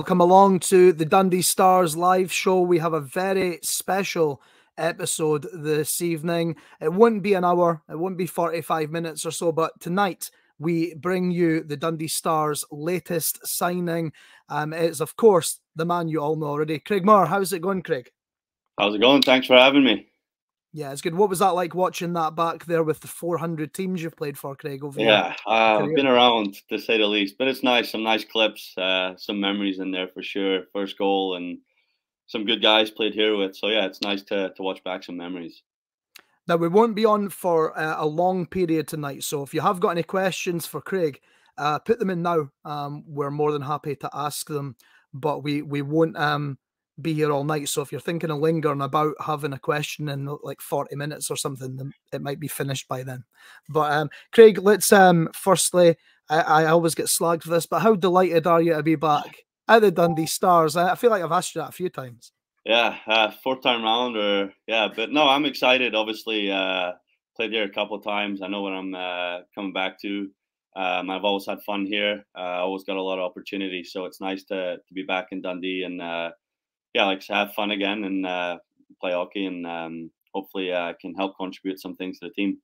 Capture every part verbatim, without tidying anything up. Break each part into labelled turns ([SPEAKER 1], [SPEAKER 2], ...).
[SPEAKER 1] Welcome along to the Dundee Stars live show. We have a very special episode this evening. It wouldn't be an hour, it wouldn't be forty-five minutes or so, but tonight we bring you the Dundee Stars' latest signing. Um, it's, of course, the man you all know already, Craig Moore. How's it going, Craig?
[SPEAKER 2] How's it going? Thanks for having me.
[SPEAKER 1] Yeah, it's good. What was that like watching that back there with the four hundred teams you've played for, Craig? Over
[SPEAKER 2] yeah, uh,
[SPEAKER 1] your
[SPEAKER 2] I've been around to say the least, but it's nice. Some nice clips, uh, some memories in there for sure. First goal and some good guys played here with. So yeah, it's nice to to watch back some memories.
[SPEAKER 1] Now, we won't be on for uh, a long period tonight, so if you have got any questions for Craig, uh, put them in now. Um, we're more than happy to ask them, but we we won't um, be here all night. So if you're thinking of lingering about having a question in like forty minutes or something, then it might be finished by then. But um, Craig, let's um, firstly, I, I always get slagged for this, but how delighted are you to be back at the Dundee Stars? I, I feel like I've asked you that a few times.
[SPEAKER 2] Yeah, uh, fourth time round, or yeah, but no, I'm excited. Obviously, uh, played here a couple of times. I know what I'm uh, coming back to. Um, I've always had fun here. Uh, I always got a lot of opportunities, so it's nice to to be back in Dundee and uh, yeah, like to have fun again and uh, play hockey, and um, hopefully uh, can help contribute some things to the team.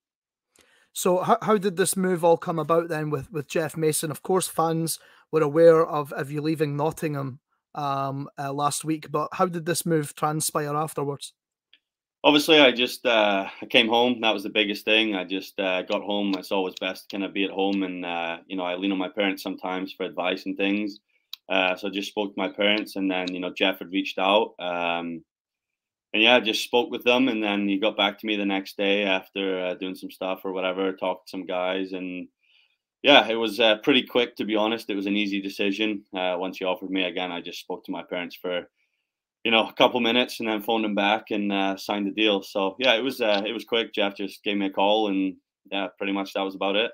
[SPEAKER 1] So how, how did this move all come about then with, with Jeff Mason? Of course, fans were aware of, of you leaving Nottingham um, uh, last week, but how did this move transpire afterwards?
[SPEAKER 2] Obviously, I just uh, I came home. That was the biggest thing. I just uh, got home. It's always best to kind of be at home, and uh, you know, I lean on my parents sometimes for advice and things. Uh, so I just spoke to my parents, and then you know, Jeff had reached out, um, and yeah, I just spoke with them, and then he got back to me the next day after uh, doing some stuff or whatever, talked to some guys, and yeah, it was uh, pretty quick, to be honest. It was an easy decision. Uh, once he offered me again, I just spoke to my parents for you know, a couple minutes and then phoned him back and uh, signed the deal. So yeah, it was uh, it was quick. Jeff just gave me a call, and yeah, pretty much that was about it.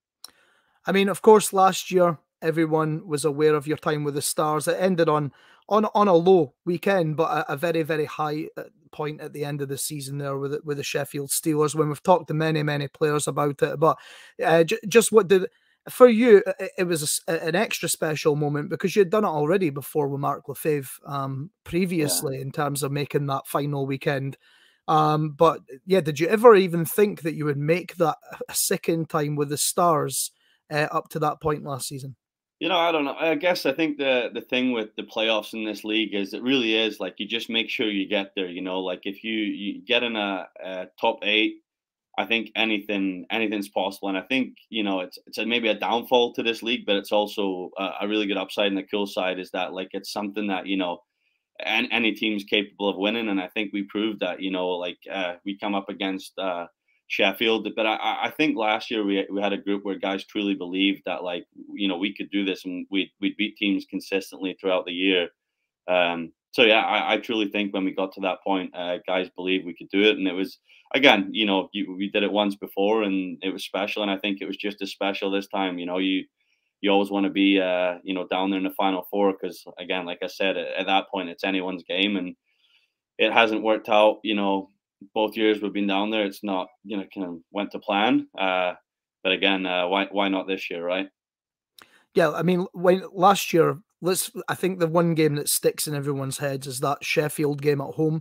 [SPEAKER 1] I mean, of course, last year everyone was aware of your time with the Stars. It ended on on on a low weekend, but a, a very very high point at the end of the season there with with the Sheffield Steelers. When we've talked to many many players about it, but uh, j just what did. For you, it was a, an extra special moment because you'd done it already before with Mark Lefebvre um, previously, yeah, in terms of making that final weekend. Um, but yeah, did you ever even think that you would make that a second time with the Stars uh, up to that point last season?
[SPEAKER 2] You know, I don't know. I guess I think the the thing with the playoffs in this league is it really is like you just make sure you get there. You know, like if you, you get in a, a top eight, I think anything anything's possible, and I think you know it's it's a, maybe a downfall to this league, but it's also a, a really good upside. And the cool side is that like it's something that you know, and any team's capable of winning, and I think we proved that. You know, like uh, we come up against uh, Sheffield, but I, I think last year we we had a group where guys truly believed that like you know we could do this, and we we'd beat teams consistently throughout the year. Um, so yeah, I, I truly think when we got to that point, uh, guys believed we could do it, and it was again, you know, you, we did it once before, and it was special, and I think it was just as special this time. You know, you you always want to be, uh, you know, down there in the final four because again, like I said, at, at that point, it's anyone's game, and it hasn't worked out. You know, both years we've been down there, it's not, you know, kind of went to plan. Uh, but again, uh, why why not this year, right?
[SPEAKER 1] Yeah, I mean, when last year, let's. I think the one game that sticks in everyone's heads is that Sheffield game at home.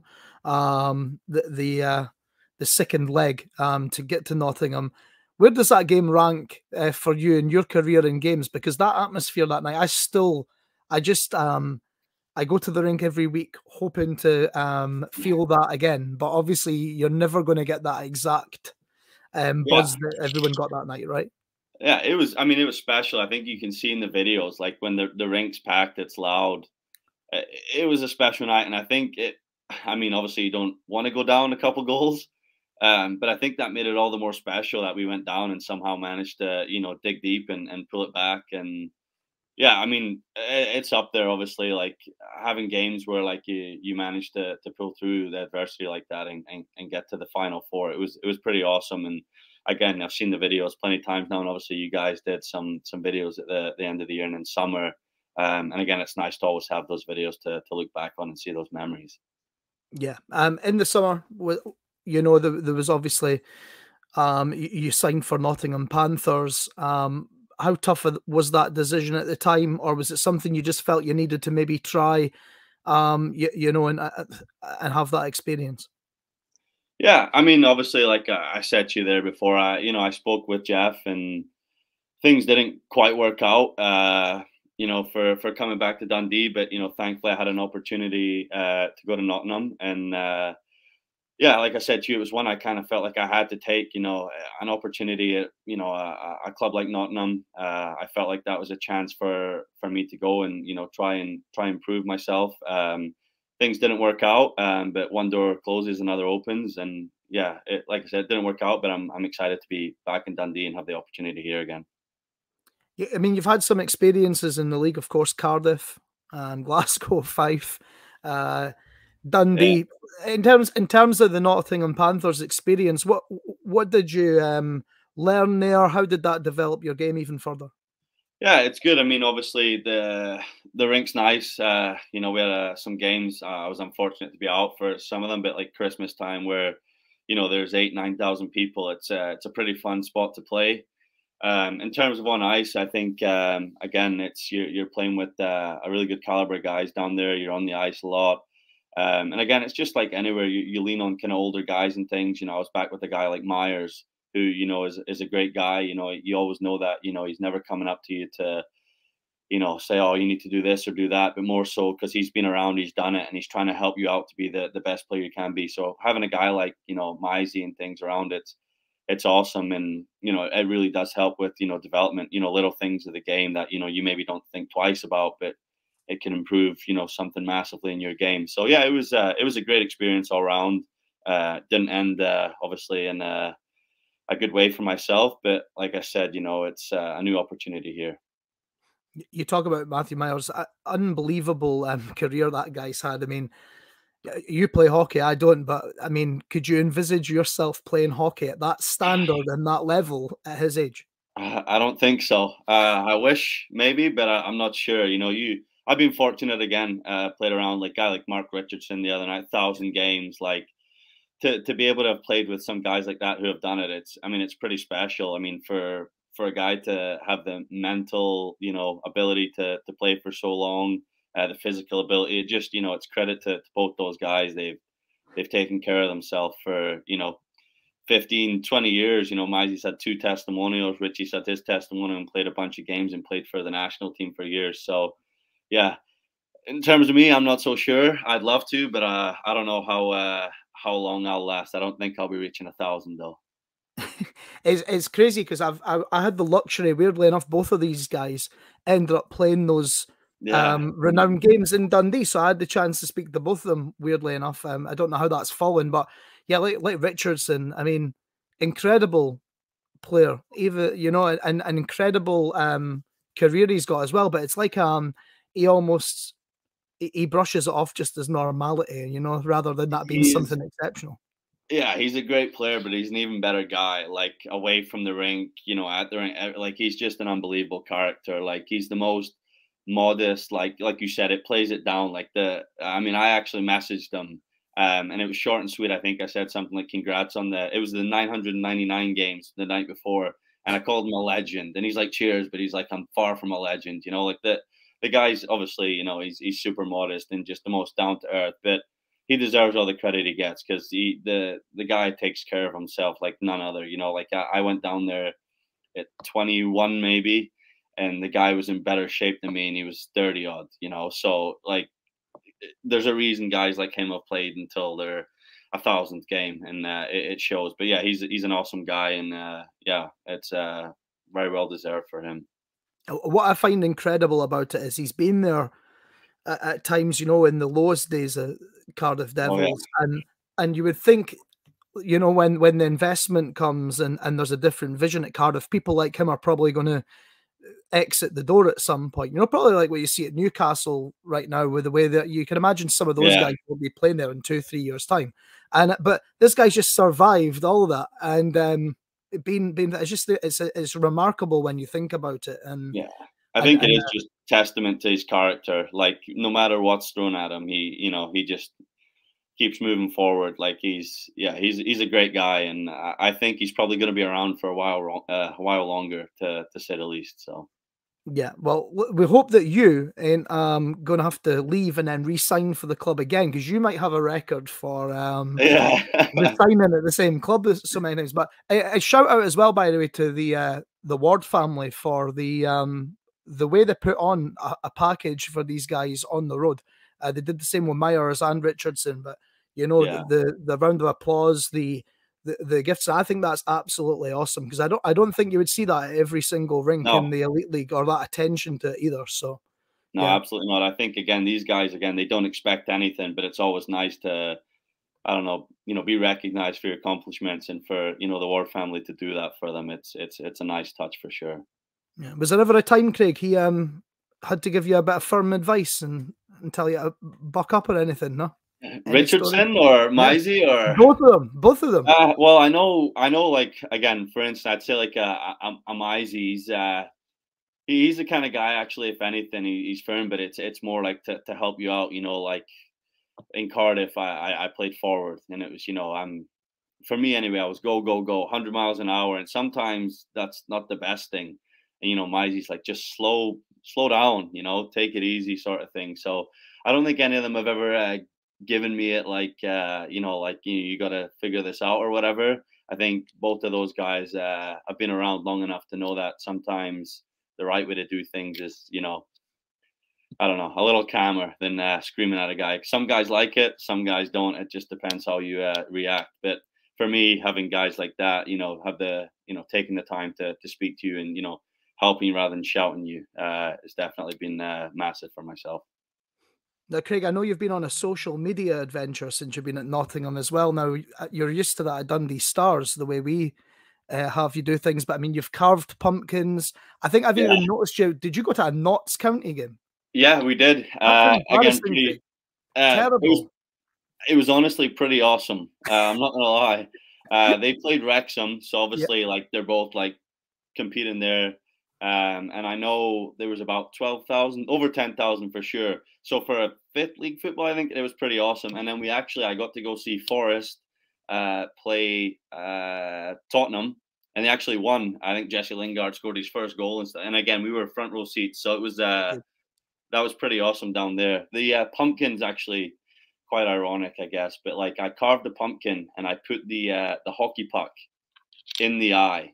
[SPEAKER 1] Um, the the uh, the second leg um, to get to Nottingham. Where does that game rank uh, for you in your career in games? Because that atmosphere that night, I still, I just, um, I go to the rink every week hoping to um, feel that again. But obviously, you're never going to get that exact um, buzz
[SPEAKER 2] Yeah.
[SPEAKER 1] that everyone got that night, right?
[SPEAKER 2] Yeah, it was. I mean, it was special. I think you can see in the videos, like when the the rink's packed, it's loud. Uh, It was a special night, and I think it. I mean, obviously, you don't want to go down a couple goals, um, but I think that made it all the more special that we went down and somehow managed to, you know, dig deep and, and pull it back. And yeah, I mean, i- it's up there. Obviously, like having games where like you you manage to to pull through the adversity like that and, and, and get to the final four. It was it was pretty awesome. And again, I've seen the videos plenty of times now, and obviously, you guys did some some videos at the, the end of the year and in summer. Um, and again, it's nice to always have those videos to to look back on and see those memories.
[SPEAKER 1] Yeah. Um, in the summer, wi- you know, there, there was obviously um, you, you signed for Nottingham Panthers. Um, how tough was that decision at the time, or was it something you just felt you needed to maybe try, um, you, you know, and uh, and have that experience?
[SPEAKER 2] Yeah, I mean, obviously, like uh, I said to you there before, I you know I spoke with Jeff and things didn't quite work out. Uh, you know, for for coming back to Dundee, but you know, thankfully I had an opportunity uh, to go to Nottingham, and uh, yeah, like I said to you, it was one I kind of felt like I had to take. You know, an opportunity at you know a, a club like Nottingham. Uh, I felt like that was a chance for for me to go and you know try and try and prove myself. Um, things didn't work out, um, but one door closes, another opens, and yeah, it, like I said, it didn't work out. But I'm I'm excited to be back in Dundee and have the opportunity here again.
[SPEAKER 1] Yeah, I mean, you've had some experiences in the league, of course, Cardiff, um, Glasgow, Fife, uh,
[SPEAKER 2] Yeah.
[SPEAKER 1] Dundee. In terms in terms of the Nottingham Panthers experience, what what did you um, learn there? How did that develop your game even further?
[SPEAKER 2] Yeah, it's good. I mean, obviously the the rink's nice. Uh, you know, we had uh, some games. Uh, I was unfortunate to be out for some of them, but like Christmas time, where you know there's eight nine thousand people. It's uh, it's a pretty fun spot to play. Um, in terms of on ice, I think um, again, it's you're, you're playing with uh, a really good caliber of guys down there. You're on the ice a lot, um, and again, it's just like anywhere you, you lean on kind of older guys and things. You know, I was back with a guy like Myers, who you know is is a great guy. You know, you always know that you know he's never coming up to you to you know say, oh, you need to do this or do that, but more so because he's been around, he's done it, and he's trying to help you out to be the the best player you can be. So having a guy like you know Mizey and things around it, it's awesome, and you know it really does help with you know development, you know little things of the game that you know you maybe don't think twice about, but it can improve you know something massively in your game. So yeah, it was uh, it was a great experience all around. Uh, didn't end uh, obviously in a, a good way for myself, but like I said, you know it's uh, a new opportunity here.
[SPEAKER 1] You talk about Matthew Myers, uh, unbelievable um, career that guy's had. I mean, you play hockey, I don't, but I mean, could you envisage yourself playing hockey at that standard and that level at his age?
[SPEAKER 2] Uh, I don't think so. Uh, I wish maybe, but I, I'm not sure. You know, you I've been fortunate again. Uh, played around like guy like Mark Richardson the other night, thousand games. Like to to be able to have played with some guys like that who have done it. It's I mean it's pretty special. I mean for for a guy to have the mental you know ability to to play for so long, uh, the physical ability. It just you know it's credit to, to both those guys. They've they've taken care of themselves for you know fifteen, twenty years. You know, Mizey's had two testimonials. Richie's had his testimonial and played a bunch of games and played for the national team for years. So, yeah, in terms of me, I'm not so sure. I'd love to, but uh, I don't know how uh, how long I'll last. I don't think I'll be reaching a thousand though.
[SPEAKER 1] it's it's crazy because I've I, I had the luxury, weirdly enough, both of these guys ended up playing those
[SPEAKER 2] Yeah,
[SPEAKER 1] um, renowned games in Dundee, so I had the chance to speak to both of them. Weirdly enough, um, I don't know how that's fallen, but yeah, like like Richardson, I mean, incredible player, even you know, an, an incredible um, career he's got as well. But it's like um, he almost he, he brushes it off just as normality, you know, rather than that being
[SPEAKER 2] he's
[SPEAKER 1] something exceptional.
[SPEAKER 2] yeah, he's a great player, but he's an even better guy. Like away from the rink, you know, at the rink, eh, like he's just an unbelievable character. Like he's the most modest. Like like you said, it plays it down. Like the, I mean, I actually messaged him, um, and it was short and sweet. I think I said something like, "Congrats on the." It was the nine hundred ninety-nine games the night before, and I called him a legend. And he's like, "Cheers," but he's like, "I'm far from a legend." You know, like the the guy's obviously, you know, he's he's super modest and just the most down to earth, but he deserves all the credit he gets because he the the guy takes care of himself like none other. You know, like I, I went down there at twenty-one maybe, and the guy was in better shape than me, and he was thirty odd. You know, so like there's a reason guys like him have played until their a thousandth game, and uh, it, it shows. But yeah, he's he's an awesome guy, and uh, yeah, it's uh, very well deserved for him.
[SPEAKER 1] What I find incredible about it is he's been there at, at times, you know, in the lowest days of Cardiff
[SPEAKER 2] Oh yeah,
[SPEAKER 1] Devils, and and you would think, you know, when when the investment comes and and there's a different vision at Cardiff, people like him are probably going to exit the door at some point. You know, probably like what you see at Newcastle right now, with the way that you can imagine some of those
[SPEAKER 2] yeah.
[SPEAKER 1] guys will be playing there in two, three years' time. And but this guy's just survived all that, and um, been been it's just it's it's remarkable when you think about it. And
[SPEAKER 2] Yeah, I
[SPEAKER 1] and
[SPEAKER 2] think it
[SPEAKER 1] and
[SPEAKER 2] is just testament to his character. Like no matter what's thrown at him, he you know he just keeps moving forward. Like he's yeah, he's he's a great guy, and I, I think he's probably going to be around for a while uh, a while longer, to to say the least. So.
[SPEAKER 1] Yeah, well, we hope that you ain't um, going to have to leave and then re-sign for the club again, because you might have a record for um,
[SPEAKER 2] Yeah.
[SPEAKER 1] resigning at the same club so many times. But a, a shout out as well, by the way, to the uh, the Ward family for the um, the way they put on a, a package for these guys on the road. Uh, they did the same with Myers and Richardson, but you know
[SPEAKER 2] Yeah.
[SPEAKER 1] the, the the round of applause, the The, the gifts. I think that's absolutely awesome, because I don't I don't think you would see that at every single rink
[SPEAKER 2] No.
[SPEAKER 1] in the Elite League, or that attention to it either. So
[SPEAKER 2] no,
[SPEAKER 1] yeah.
[SPEAKER 2] absolutely not. I think again, these guys again, they don't expect anything, but it's always nice to, I don't know, you know, be recognized for your accomplishments, and for, you know, the Ward family to do that for them. It's it's it's a nice touch for sure.
[SPEAKER 1] Yeah. Was there ever a time, Craig, he um had to give you a bit of firm advice and, and tell you to buck up or anything? No.
[SPEAKER 2] Richardson or Mizey,
[SPEAKER 1] yeah.
[SPEAKER 2] or
[SPEAKER 1] both of them? Both of them.
[SPEAKER 2] Uh, well, I know, I know. Like again, for instance, I'd say like a a, a Mizey, he's uh, he's the kind of guy. Actually, if anything, he, he's firm, but it's it's more like to, to help you out. You know, like in Cardiff, I, I I played forward, and it was, you know, I'm for me anyway. I was go go go, one hundred miles an hour, and sometimes that's not the best thing. And you know, Mizey's like, just slow slow down. You know, take it easy, sort of thing. So I don't think any of them have ever Uh, given me it like, uh, you know, like, you, you got to figure this out or whatever. I think both of those guys uh, have been around long enough to know that sometimes the right way to do things is, you know, I don't know, a little calmer than uh, screaming at a guy. Some guys like it, some guys don't. It just depends how you uh, react. But for me, having guys like that, you know, have the, you know, taking the time to to speak to you and, you know, helping you rather than shouting you, uh, has definitely been uh, massive for myself.
[SPEAKER 1] Now, Craig, I know you've been on a social media adventure since you've been at Nottingham as well. Now, you're used to that at Dundee Stars, the way we uh, have you do things. But I mean, you've carved pumpkins. I think I've
[SPEAKER 2] Yeah.
[SPEAKER 1] even noticed you. Did you go to a Notts County game?
[SPEAKER 2] Yeah, we did. Uh, again, pretty, uh,
[SPEAKER 1] terrible.
[SPEAKER 2] It was, it was honestly pretty awesome. Uh, I'm not gonna lie. Uh, they played Wrexham, so obviously, yeah, like they're both like competing there. Um, and I know there was about twelve thousand, over ten thousand for sure. So for a fifth league football, I think it was pretty awesome. And then we actually, I got to go see Forest uh, play uh, Tottenham, and they actually won. I think Jesse Lingard scored his first goal and stuff. And again, we were front row seats, so it was uh, that was pretty awesome down there. The uh, pumpkins actually quite ironic, I guess, but like I carved a pumpkin and I put the uh, the hockey puck in the eye.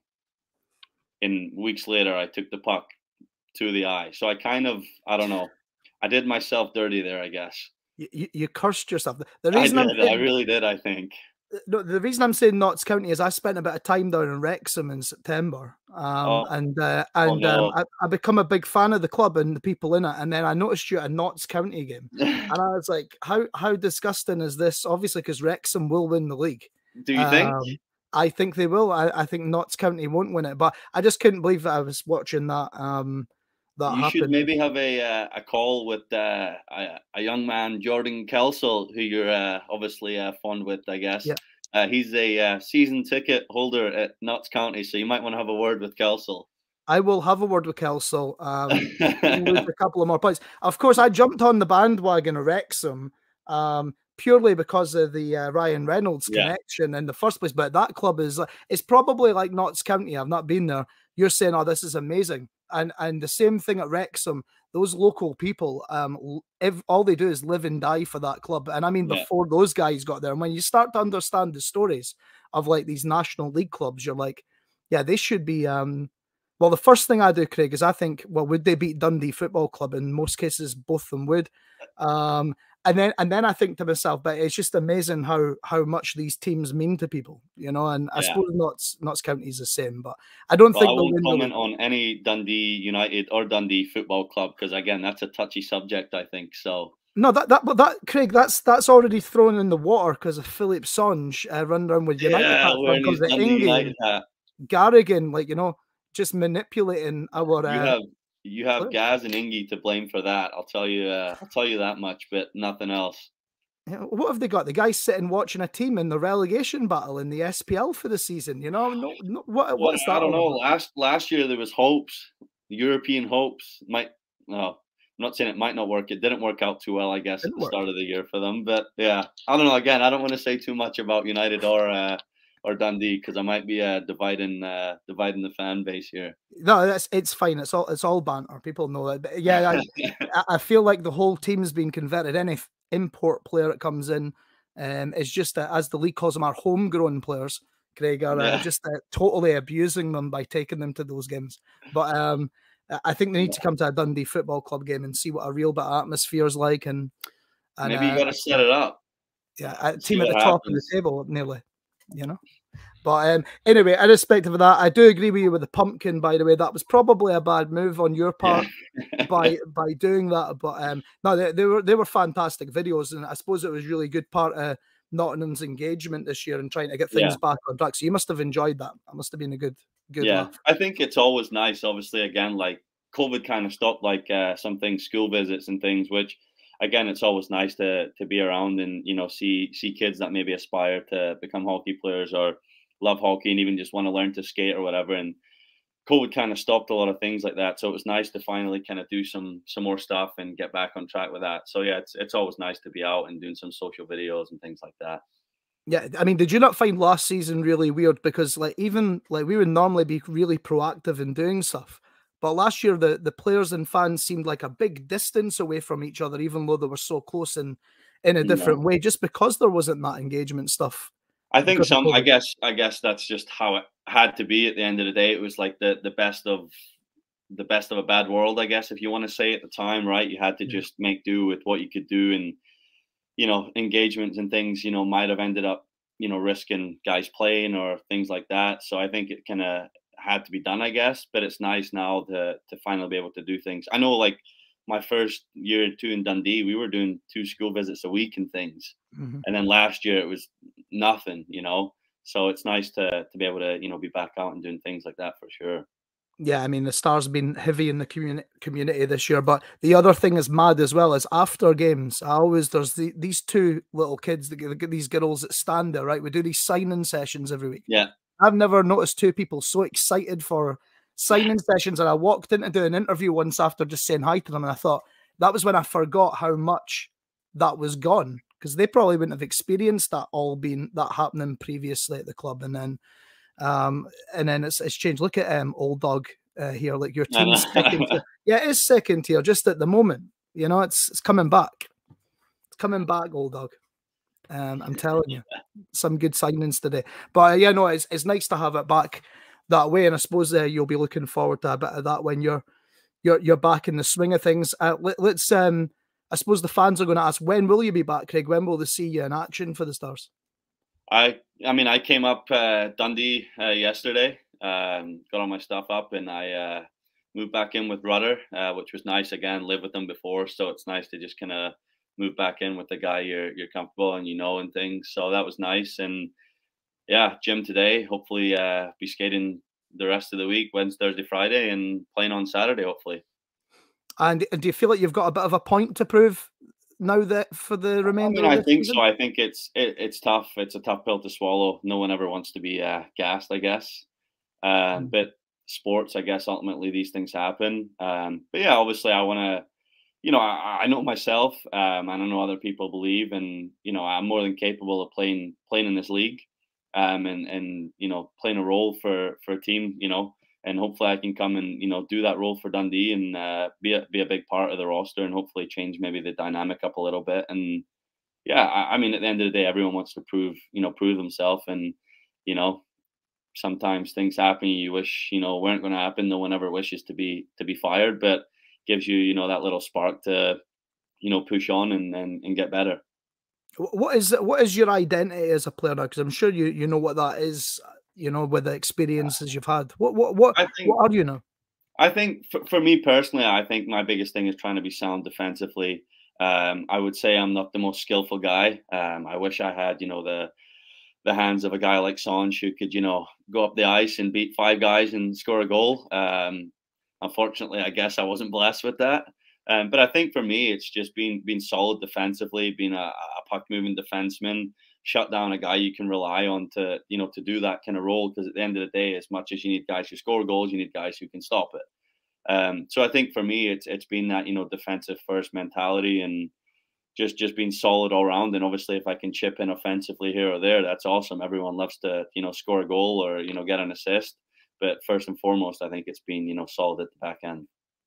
[SPEAKER 2] And weeks later, I took the puck to the eye. So I kind of, I don't know, I did myself dirty there, I guess.
[SPEAKER 1] You, you cursed yourself. The
[SPEAKER 2] reason I did. Saying, I really did, I think.
[SPEAKER 1] No, the reason I'm saying Notts County is I spent a bit of time down in Wrexham in September, um, oh. and uh, and oh, no. um, I, I become a big fan of the club and the people in it. And then I noticed you at a Notts County game, and I was like, "How how disgusting is this?" Obviously, because Wrexham will win the league.
[SPEAKER 2] Do you um, think?
[SPEAKER 1] I think they will. I, I think Notts County won't win it, but I just couldn't believe that I was watching that. Um, that
[SPEAKER 2] you
[SPEAKER 1] happen.
[SPEAKER 2] should maybe have a uh, a call with uh, a, a young man, Jordan Kelsall, who you're uh, obviously uh, fond with, I guess.
[SPEAKER 1] Yeah.
[SPEAKER 2] Uh, he's a uh, season ticket holder at Notts County, so you might want to have a word with Kelsall.
[SPEAKER 1] I will have a word with Kelsall. Um, lose a couple of more points. Of course, I jumped on the bandwagon of Wrexham um, purely because of the uh, Ryan Reynolds
[SPEAKER 2] Yeah.
[SPEAKER 1] connection in the first place. But that club is it's probably like Notts County. I've not been there. You're saying, "Oh, this is amazing," and and the same thing at Wrexham. Those local people, um, if, all they do is live and die for that club. And I mean,
[SPEAKER 2] Yeah.
[SPEAKER 1] before those guys got there, and when you start to understand the stories of like these National League clubs, you're like, yeah, they should be. Um, well, the first thing I do, Craig, is I think, well, would they beat Dundee Football Club? In most cases, both of them would. Um, and then, and then I think to myself, but it's just amazing how how much these teams mean to people, you know. And I
[SPEAKER 2] Yeah.
[SPEAKER 1] suppose Notts Notts County is the same, but I don't
[SPEAKER 2] Well,
[SPEAKER 1] think
[SPEAKER 2] I
[SPEAKER 1] they'll
[SPEAKER 2] won't
[SPEAKER 1] win the
[SPEAKER 2] comment
[SPEAKER 1] league.
[SPEAKER 2] on any Dundee United or Dundee Football Club because again, that's a touchy subject, I think. So
[SPEAKER 1] No, that that but that Craig, that's that's already thrown in the water because of Philip Songe uh, run around with United
[SPEAKER 2] yeah,
[SPEAKER 1] hats on,
[SPEAKER 2] wearing his
[SPEAKER 1] comes the
[SPEAKER 2] Dundee United
[SPEAKER 1] Ingy,
[SPEAKER 2] hat.
[SPEAKER 1] Garrigan, like you know, just manipulating our.
[SPEAKER 2] You
[SPEAKER 1] Uh,
[SPEAKER 2] have you have
[SPEAKER 1] players.
[SPEAKER 2] Gaz and Ingy to blame for that. I'll tell you. Uh, I'll tell you that much, but nothing else.
[SPEAKER 1] You know, what have they got? The guys sitting watching a team in the relegation battle in the S P L for the season. You know, no, no what
[SPEAKER 2] Well,
[SPEAKER 1] what's that?
[SPEAKER 2] I don't
[SPEAKER 1] all
[SPEAKER 2] know.
[SPEAKER 1] about?
[SPEAKER 2] Last last year there was hopes, European hopes. Might no, not saying it might not work. It didn't work out too well, I guess, at
[SPEAKER 1] Didn't
[SPEAKER 2] the
[SPEAKER 1] work.
[SPEAKER 2] start of the year for them. But yeah, I don't know. Again, I don't want to say too much about United or uh, or Dundee because I might be uh, dividing uh, dividing the fan base here.
[SPEAKER 1] No, that's it's fine. It's all it's all banter. People know that. But yeah, I, I feel like the whole team's been converted. Any import player that comes in um, is just uh, as the league calls them, our homegrown players. Craig are uh,
[SPEAKER 2] Yeah.
[SPEAKER 1] just uh, totally abusing them by taking them to those games. But um, I think they need to come to a Dundee Football Club game and see what a real bit of atmosphere is like. And, and
[SPEAKER 2] Maybe you
[SPEAKER 1] uh,
[SPEAKER 2] got to set it up.
[SPEAKER 1] Yeah, a
[SPEAKER 2] See
[SPEAKER 1] team at the
[SPEAKER 2] what
[SPEAKER 1] top of the
[SPEAKER 2] happens.
[SPEAKER 1] table, nearly. You know. But um, anyway, irrespective of that, I do agree with you with the pumpkin. By the way, that was probably a bad move on your part
[SPEAKER 2] Yeah.
[SPEAKER 1] by by doing that. But um, no, they, they were they were fantastic videos, and I suppose it was really good part of Nottingham's engagement this year and trying to get things
[SPEAKER 2] Yeah.
[SPEAKER 1] back on track. So you must have enjoyed that. That must have been a good good
[SPEAKER 2] Yeah,
[SPEAKER 1] laugh.
[SPEAKER 2] I think it's always nice. Obviously, again, like COVID kind of stopped like uh, some things, school visits and things, which again, it's always nice to to be around and you know see see kids that maybe aspire to become hockey players or love hockey and even just want to learn to skate or whatever. And COVID kind of stopped a lot of things like that, so it was nice to finally kind of do some some more stuff and get back on track with that. So yeah, it's it's always nice to be out and doing some social videos and things like that.
[SPEAKER 1] Yeah, I mean, did you not find last season really weird? Because like even like we would normally be really proactive in doing stuff, but last year the the players and fans seemed like a big distance away from each other, even though they were so close in in a
[SPEAKER 2] Yeah.
[SPEAKER 1] different way, just because there wasn't that engagement stuff.
[SPEAKER 2] I think
[SPEAKER 1] Because of
[SPEAKER 2] some. I
[SPEAKER 1] COVID.
[SPEAKER 2] guess. I guess that's just how it had to be. At the end of the day, it was like the the best of the best of a bad world. I guess if you want to say at the time, right? You had to
[SPEAKER 1] Yeah.
[SPEAKER 2] just make do with what you could do, and you know, engagements and things. You know, might have ended up, you know, risking guys playing or things like that. So I think it kind of had to be done, I guess. But it's nice now to to finally be able to do things. I know, like my first year or two in Dundee, we were doing two school visits a week and things.
[SPEAKER 1] Mhm.
[SPEAKER 2] And then last year it was nothing, you know. So it's nice to to be able to, you know, be back out and doing things like that for sure.
[SPEAKER 1] Yeah, I mean the Stars have been heavy in the community community this year, but the other thing is mad as well is after games, I always there's the, these two little kids that get these girls that stand there, right? We do these signing sessions every week.
[SPEAKER 2] Yeah.
[SPEAKER 1] I've never noticed two people so excited for signing sessions, and I walked in to do an interview once after just saying hi to them, and I thought that was when I forgot how much that was gone because they probably wouldn't have experienced that all being that happening previously at the club, and then. Um, and then it's it's changed. Look at um old dog uh, here, like your
[SPEAKER 2] I
[SPEAKER 1] team's second
[SPEAKER 2] know.
[SPEAKER 1] tier. Yeah, it is second tier just at the moment. You know, it's it's coming back. It's coming back, old dog. Um, I'm telling you, some good signings today. But uh, yeah, no, it's it's nice to have it back that way, and I suppose uh, you'll be looking forward to a bit of that when you're you're you're back in the swing of things. Uh, let, let's um, I suppose the fans are going to ask, when will you be back, Craig? When will they see you in action for the Stars?
[SPEAKER 2] I I mean I came up uh, Dundee uh, yesterday, um, got all my stuff up, and I uh, moved back in with Rudder, uh, which was nice. Again, lived with them before, so it's nice to just kind of move back in with the guy you're you're comfortable and you know and things. So that was nice, and yeah, gym today. Hopefully, uh, be skating the rest of the week, Wednesday, Thursday, Friday, and playing on Saturday. Hopefully.
[SPEAKER 1] And do you feel like you've got a bit of a point to prove now that for the
[SPEAKER 2] I
[SPEAKER 1] remainder
[SPEAKER 2] mean,
[SPEAKER 1] of
[SPEAKER 2] I
[SPEAKER 1] the
[SPEAKER 2] think
[SPEAKER 1] season?
[SPEAKER 2] so. I think it's it, it's tough. It's a tough pill to swallow. No one ever wants to be uh, gassed, I guess. Um,
[SPEAKER 1] Mm.
[SPEAKER 2] but sports, I guess, ultimately these things happen. Um, but yeah, obviously, I want to. You know, I, I know myself, um, and I know other people believe, and you know, I'm more than capable of playing playing in this league, um, and and you know, playing a role for for a team. You know, and hopefully I can come and you know do that role for Dundee and uh, be a, be a big part of the roster and hopefully change maybe the dynamic up a little bit. And yeah, I, I mean, at the end of the day, everyone wants to prove you know prove themselves, and you know sometimes things happen you wish you know weren't going to happen. No one ever wishes to be to be fired, but gives you you know that little spark to you know push on and and, and get better.
[SPEAKER 1] Wh- What is what is your identity as a player now? Because I'm sure you you know what that is. You know, with the experiences you've had. What what what
[SPEAKER 2] I think
[SPEAKER 1] what are you now?
[SPEAKER 2] I think for, for me personally, I think my biggest thing is trying to be sound defensively. Um, I would say I'm not the most skillful guy. Um, I wish I had you know the the hands of a guy like Songe who could, you know, go up the ice and beat five guys and score a goal. Um, unfortunately, I guess I wasn't blessed with that. Um, but I think for me, it's just being being solid defensively, being a, a puck moving defenseman, shut down a guy you can rely on to, you know, to do that kind of role. Because at the end of the day, as much as you need guys who score goals, you need guys who can stop it. Um, so I think for me, it's it's been that, you know, defensive first mentality and just just being solid all around. And obviously, if I can chip in offensively here or there, that's awesome. Everyone loves to, you know, score a goal or, you know, get an assist. But first and foremost, I think it's been, you know, solid at the back end.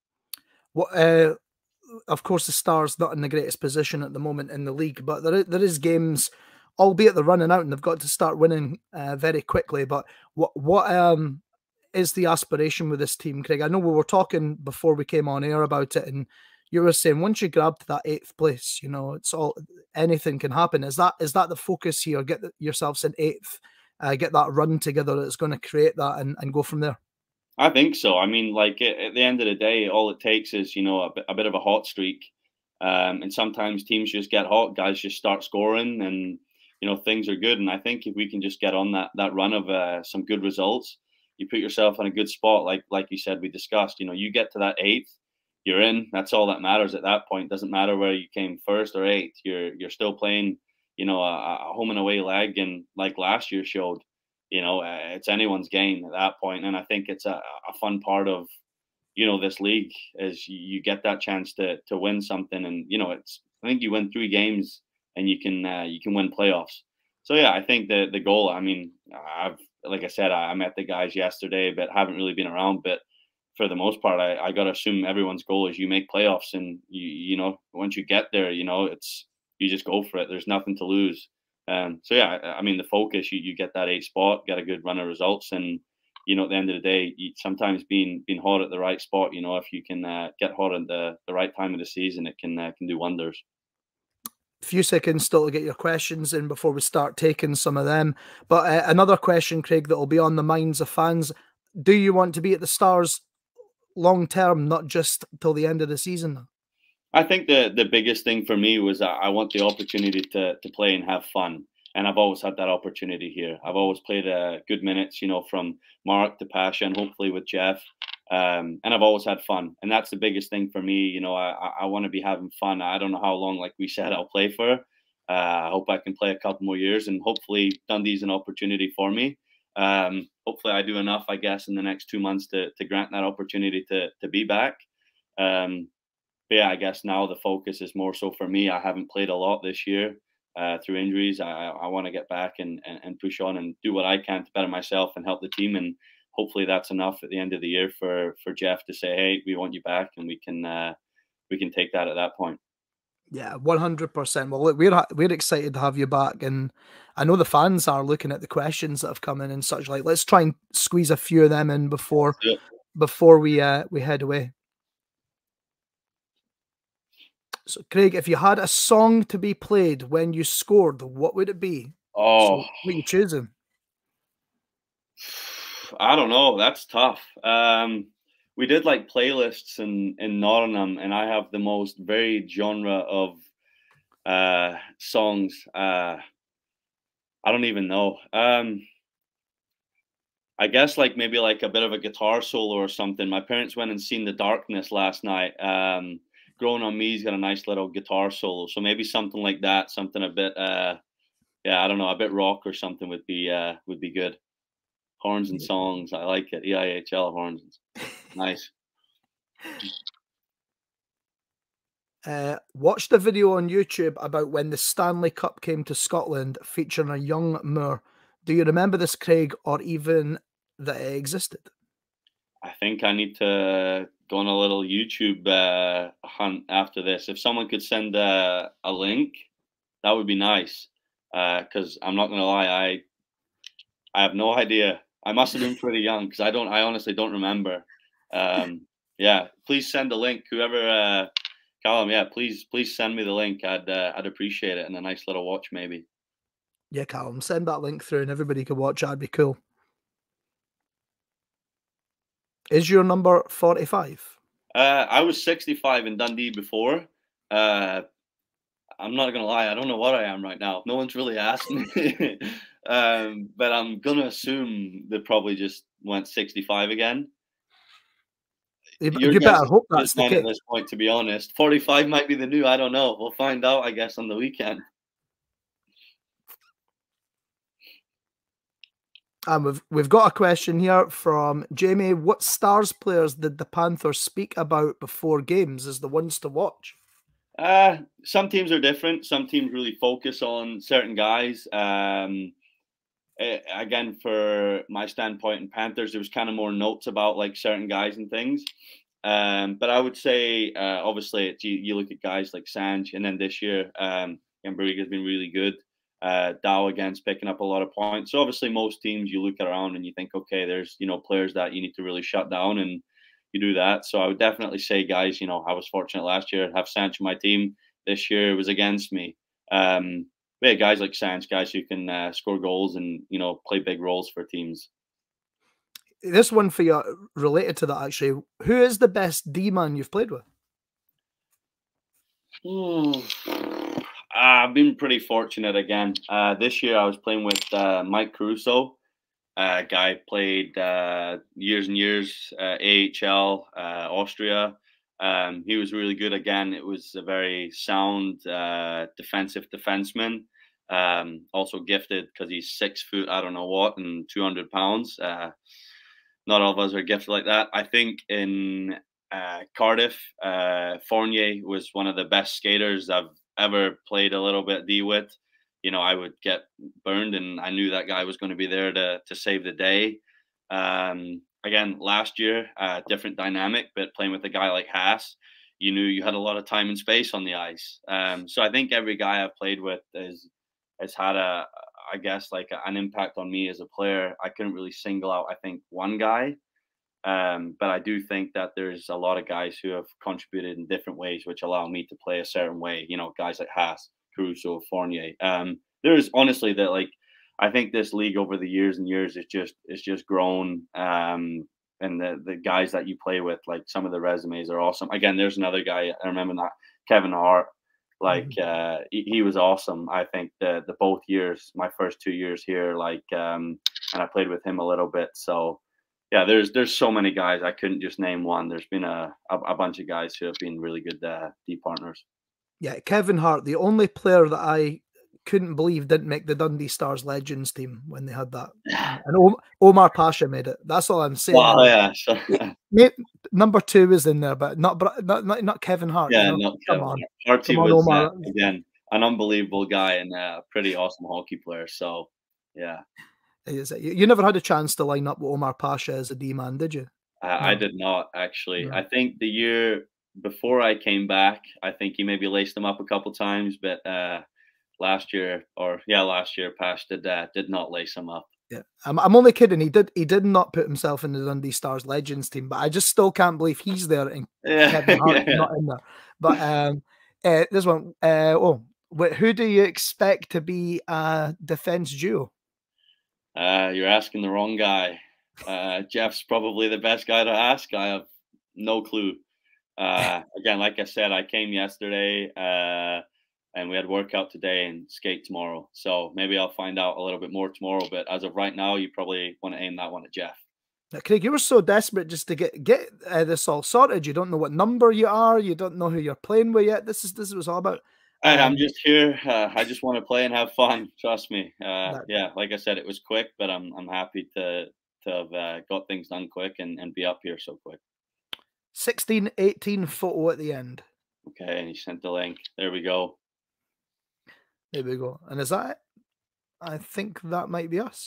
[SPEAKER 1] What uh, of course, the Stars not in the greatest position at the moment in the league, but there is, there is games, albeit they're running out and they've got to start winning uh, very quickly. But what what um is the aspiration with this team, Craig? I know we were talking before we came on air about it, and you were saying once you grab to that eighth place, you know, it's all anything can happen. Is that is that the focus here? Get yourselves in eighth, uh, get that run together that's going to create that, and, and go from there.
[SPEAKER 2] I think so. I mean, like at, at the end of the day, all it takes is, you know, a, bit- a bit of a hot streak. Um, and sometimes teams just get hot, guys just start scoring, and you know things are good. And I think if we can just get on that that run of uh, some good results, you put yourself in a good spot. Like like you said, we discussed. You know, you get to that eighth, you're in. That's all that matters at that point. Doesn't matter where you came first or eighth. You're you're still playing, you know, a, a home and away leg, and like last year showed, you know, uh, it's anyone's game at that point. And I think it's a, a fun part of, you know, this league is you, you get that chance to to win something. And you know, it's I think you win three games and you can uh, you can win playoffs. So yeah, I think the the goal. I mean, I've like I said, I, I met the guys yesterday, but haven't really been around. But for the most part, I, I got to assume everyone's goal is you make playoffs, and you you know once you get there, you know it's you just go for it. There's nothing to lose. Um, so yeah, I, I mean the focus, you, you get that eight spot, get a good run of results, and you know at the end of the day, you, sometimes being being hot at the right spot, you know if you can uh, get hot at the the right time of the season, it can uh, can do wonders.
[SPEAKER 1] Few seconds still to get your questions in before we start taking some of them. But uh, another question, Craig, that will be on the minds of fans: do you want to be at the Stars long term, not just till the end of the season?
[SPEAKER 2] I think the the biggest thing for me was that I want the opportunity to to play and have fun, and I've always had that opportunity here. I've always played uh, good minutes, you know, from Mark to Pasha, and hopefully with Jeff. Um, and I've always had fun, and that's the biggest thing for me. You know, I I, I want to be having fun. I don't know how long, like we said, I'll play for. Uh, I hope I can play a couple more years, and hopefully Dundee's an opportunity for me. Um, hopefully I do enough, I guess, in the next two months to to grant that opportunity to to be back. Um, but yeah, I guess now the focus is more so for me. I haven't played a lot this year uh, through injuries. I, I want to get back and, and, and push on and do what I can to better myself and help the team. And hopefully that's enough at the end of the year for for Jeff to say, hey, we want you back, and we can uh, we can take that at that point.
[SPEAKER 1] Yeah, one hundred percent. Well, look, we're we're excited to have you back, and I know the fans are looking at the questions that have come in and such like. Let's try and squeeze a few of them in before before we uh, we head away. So, Craig, if you had a song to be played when you scored, what would it be?
[SPEAKER 2] Oh,
[SPEAKER 1] so what are you choosing?
[SPEAKER 2] I don't know. That's tough. Um, we did like playlists in in Nottingham, and I have the most varied genre of uh, songs. Uh, I don't even know. Um, I guess like maybe like a bit of a guitar solo or something. My parents went and seen The Darkness last night. Um, Growing on Me's got a nice little guitar solo, so maybe something like that. Something a bit, uh, yeah, I don't know, a bit rock or something would be uh, would be good. Horns and songs, I like it. E I H L horns, nice.
[SPEAKER 1] Uh, watched a video on YouTube about when the Stanley Cup came to Scotland featuring a young Moore. Do you remember this, Craig, or even that it existed?
[SPEAKER 2] I think I need to go on a little YouTube uh, hunt after this. If someone could send uh, a link, that would be nice. Because uh, I'm not gonna lie, I I have no idea. I must have been pretty young because I don't. I honestly don't remember. Um, yeah, please send a link. Whoever, uh, Callum, yeah, please please send me the link. I'd uh, I'd appreciate it, and a nice little watch maybe.
[SPEAKER 1] Yeah, Callum, send that link through and everybody can watch. That'd be cool. Is your number forty-five?
[SPEAKER 2] Uh, I was sixty-five in Dundee before. Uh, I'm not gonna lie, I don't know what I am right now. No one's really asked me, um, but I'm gonna assume they probably just went sixty-five again.
[SPEAKER 1] You,
[SPEAKER 2] Your
[SPEAKER 1] you
[SPEAKER 2] guess
[SPEAKER 1] better hope that's
[SPEAKER 2] is
[SPEAKER 1] the
[SPEAKER 2] mine
[SPEAKER 1] case.
[SPEAKER 2] at this point, to be honest. forty-five might be the new. I don't know. We'll find out, I guess, on the weekend.
[SPEAKER 1] And we've we've got a question here from Jamie. What Stars players did the Panthers speak about before games as the ones to watch?
[SPEAKER 2] Uh, some teams are different. Some teams really focus on certain guys. Um, eh, again, for my standpoint in Panthers, there was kind of more notes about like certain guys and things. Um, but I would say, uh, obviously, it's, you, you look at guys like Sanj, and then this year, um, Gambariga has been really good. Uh, Dow again's picking up a lot of points. So obviously, most teams you look around and you think, okay, there's you know players that you need to really shut down, and you do that. So I would definitely say, guys, you know, I was fortunate last year to have Sanch on my team. This year it was against me. Um, but yeah, guys like Sanch, guys who can uh, score goals and you know play big roles for teams.
[SPEAKER 1] This one for you, related to that actually. Who is the best D man you've played with?
[SPEAKER 2] Hmm. I've been pretty fortunate again. Uh, this year I was playing with uh, Mike Caruso. Uh, guy played uh, years and years, uh, A H L, uh, Austria. Um, he was really good again. It was a very sound uh, defensive defenseman. Um, also gifted because he's six foot, I don't know what, and two hundred pounds. Uh, not all of us are gifted like that. I think in uh, Cardiff, uh, Fournier was one of the best skaters I've ever played a little bit D with. You know, I would get burned, and I knew that guy was going to be there to to save the day. Um, again, last year, uh, different dynamic, but playing with a guy like Haas, you knew you had a lot of time and space on the ice. Um, so I think every guy I've played with is has had a, I guess, like a, an impact on me as a player. I couldn't really single out, I think, one guy. Um, but I do think that there's a lot of guys who have contributed in different ways, which allow me to play a certain way. You know, guys like Haas, Caruso, Fournier. Um, there's honestly that like I think this league over the years and years is just it's just grown. Um, and the the guys that you play with, like some of the resumes are awesome. Again, there's another guy I remember that Kevin Hart. Like uh, he, he was awesome. I think the the both years, my first two years here, like um, and I played with him a little bit. So yeah, there's there's so many guys. I couldn't just name one. There's been a a, a bunch of guys who have been really good uh, D partners.
[SPEAKER 1] Yeah, Kevin Hart, the only player that I couldn't believe didn't make the Dundee Stars Legends team when they had that. And o- Omar Pasha made it. That's all I'm saying.
[SPEAKER 2] Wow, yeah. So,
[SPEAKER 1] number two was in there, but not not not, not Kevin Hart.
[SPEAKER 2] yeah,
[SPEAKER 1] You know?
[SPEAKER 2] not
[SPEAKER 1] Come
[SPEAKER 2] Kevin.
[SPEAKER 1] on.
[SPEAKER 2] Harty
[SPEAKER 1] Come on,
[SPEAKER 2] was
[SPEAKER 1] Omar.
[SPEAKER 2] uh, again an unbelievable guy and a pretty awesome hockey player. So yeah.
[SPEAKER 1] You never had a chance to line up with Omar Pasha as a D man, did you?
[SPEAKER 2] Uh, no. I did not actually.
[SPEAKER 1] No.
[SPEAKER 2] I think the year before I came back, I think he maybe laced him up a couple times, but uh, last year, or yeah, last year, Pash did uh, did not lace him up.
[SPEAKER 1] Yeah, I'm, I'm only kidding. He did he did not put himself in the Dundee Stars Legends team, but I just still can't believe he's there and
[SPEAKER 2] yeah,
[SPEAKER 1] Kevin Hart
[SPEAKER 2] yeah.
[SPEAKER 1] not in there. But um, uh, this one, uh, oh, who do you expect to be a defense duo?
[SPEAKER 2] Uh, you're asking the wrong guy. Uh, Jeff's probably the best guy to ask. I have no clue. Uh, again, like I said, I came yesterday. Uh, and we had workout today and skate tomorrow. So maybe I'll find out a little bit more tomorrow. But as of right now, you probably want to aim that one at Jeff.
[SPEAKER 1] Now, Craig, you were so desperate just to get get uh, this all sorted. You don't know what number you are. You don't know who you're playing with yet. This is this is what it's all about.
[SPEAKER 2] Um, I'm just here. Uh, I just want to play and have fun. Trust me. Uh, yeah, like I said, it was quick, but I'm I'm happy to to have uh, got things done quick and, and be up here so quick.
[SPEAKER 1] sixteen eighteen photo at the end.
[SPEAKER 2] Okay, and he sent the link. There we go.
[SPEAKER 1] There we go. And is that it? I think that might be us.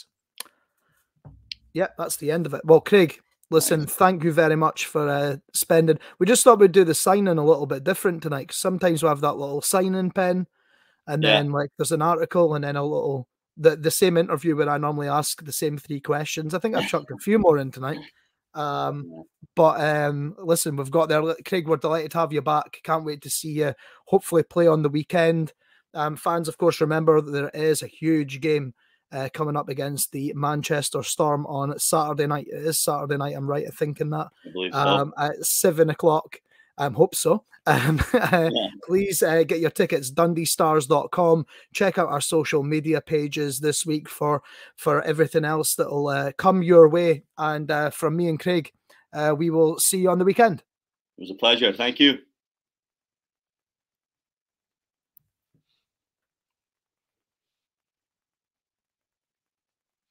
[SPEAKER 1] Yeah, that's the end of it. Well, Craig, listen, nice. Thank you very much for uh, spending. We just thought we'd do the sign-in a little bit different tonight. Sometimes we have that little sign-in pen, and yeah. then like there's an article, and then a little the the same interview where I normally ask the same three questions. I think I've chucked a few more in tonight. Um, but um, listen, we've got there. Craig, we're delighted to have you back. Can't wait to see you. Hopefully, play on the weekend. Um, fans, of course, remember that there is a huge game uh, coming up against the Manchester Storm on Saturday night. It is Saturday night. I'm right in thinking that.
[SPEAKER 2] I believe so.
[SPEAKER 1] Um, at seven o'clock. Um, hope so. Um, yeah. Please uh, get your tickets, dundee stars dot com. Check out our social media pages this week for, for everything else that will uh, come your way. And uh, from me and Craig, uh, we will see you on the weekend.
[SPEAKER 2] It was a pleasure. Thank you.